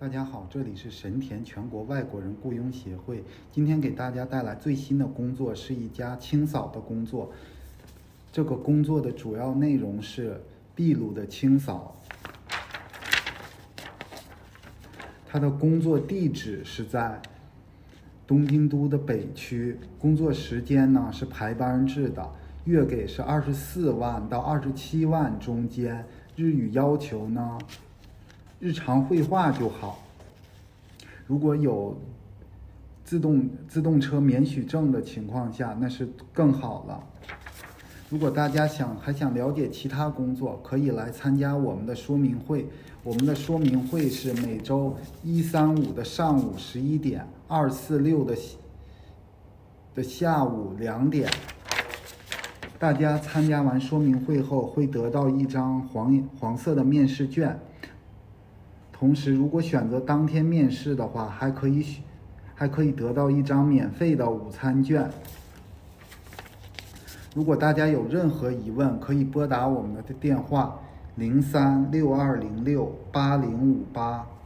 大家好，这里是神田全国外国人雇佣协会。今天给大家带来最新的工作，是一家清扫的工作。这个工作的主要内容是壁炉的清扫。它的工作地址是在东京都的北区，工作时间呢是排班制的，月给是24万到27万中间，日语要求呢日常绘画就好。如果有自动车免许证的情况下，那是更好了。如果大家还想了解其他工作，可以来参加我们的说明会。我们的说明会是每周1、3、5的上午11点，2、4、6的下午2点。大家参加完说明会后，会得到一张黄色的面试卷。同时，如果选择当天面试的话，还可以得到一张免费的午餐券。如果大家有任何疑问，可以拨打我们的电话0362068058。